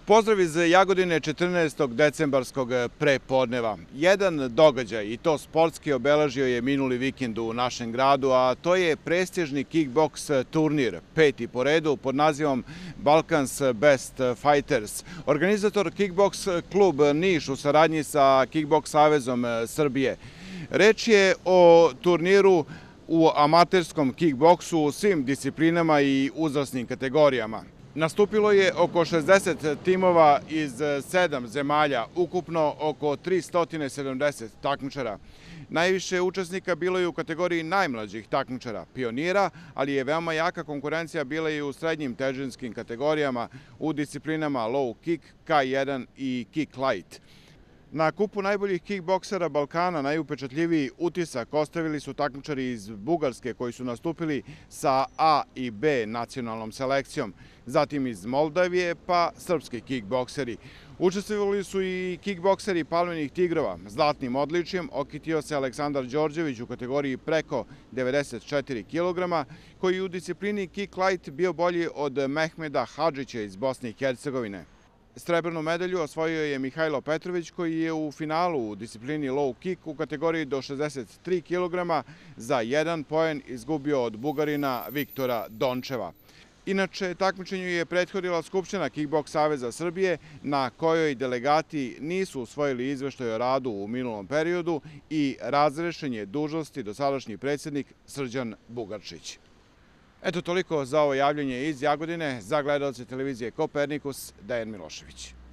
Pozdrav iz Jagodine 14. decembarskog prepodneva. Jedan događaj, i to sportski, obeležio je minuli vikend u našem gradu, a to je prestižni kickboks turnir, peti po redu, pod nazivom Balkans Best Fighters. Organizator Kickboks klub Niš u saradnji sa Kickboks savezom Srbije. Reč je o turniru u amaterskom kickboksu u svim disciplinama i uzrasnim kategorijama. Nastupilo je oko 60 timova iz 7 zemalja, ukupno oko 370 takmičara. Najviše učesnika bilo je u kategoriji najmlađih takmičara, pionira, ali je veoma jaka konkurencija bila i u srednjim težinskim kategorijama u disciplinama low kick, K1 i kick light. Na kupu najboljih kickboksera Balkana najupečatljiviji utisak ostavili su takmičari iz Bugarske koji su nastupili sa A i B nacionalnom selekcijom, zatim iz Moldavije pa srpski kickbokseri. Učestvovali su i kickbokseri Palminih tigrova. Zlatnim odličjem okitio se Aleksandar Đorđević u kategoriji preko 94 kg, koji u disciplini kick light bio bolji od Mehmeda Hadžića iz Bosne i Hercegovine. Srebrnu medalju osvojio je Mihajlo Petrović, koji je u finalu u disciplini low kick u kategoriji do 63 kg za 1 poen izgubio od Bugarina Viktora Dončeva. Inače, takmičenju je prethodila Skupština Kickboks saveza Srbije, na kojoj delegati nisu usvojili izveštaj o radu u minulom periodu i razrešen je dužnosti dosadašnji predsjednik Srđan Bugarčić. Eto, toliko za ovo javljanje iz Jagodine. Za gledalce televizije Kopernikus, Dejan Milošević.